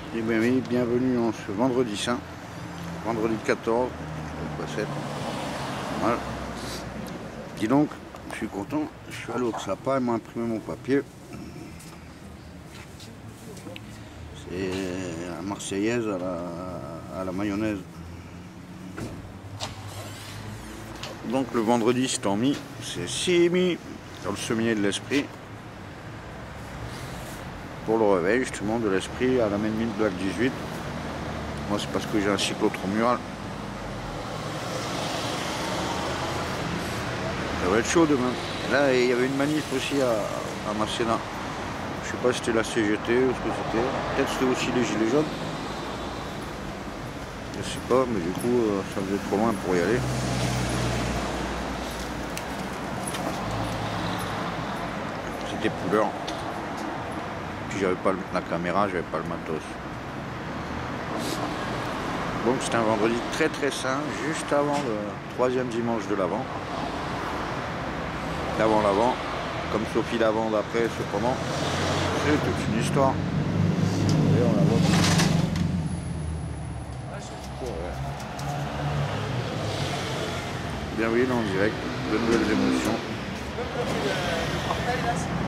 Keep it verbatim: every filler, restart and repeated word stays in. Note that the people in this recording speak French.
Et bien oui, bienvenue en ce vendredi saint, vendredi quatorze, sept. Voilà. Dis donc, je suis content, je suis allé au Xapa, ils m'ont imprimé mon papier. C'est la Marseillaise à la, à la mayonnaise. Donc le vendredi c'est en mi, c'est Simi dans le sommier de l'esprit. Pour le réveil justement de l'esprit à la main mille Black dix-huit. Moi c'est parce que j'ai un cyclotromural. Ça va être chaud demain. Et là il y avait une manif aussi à, à Masséna. Je sais pas si c'était la C G T ou ce que c'était. Peut-être c'était aussi les gilets jaunes. Je sais pas, mais du coup ça faisait trop loin pour y aller. C'était pouleur. Puis j'avais pas la caméra, j'avais pas le matos. Donc c'était un vendredi très très sain, juste avant le troisième dimanche de l'Avent. L'avant l'avant, comme Sophie l'avant d'après, cependant, c'est toute une histoire. Et on la voit. Bien oui, là en direct, de nouvelles émotions.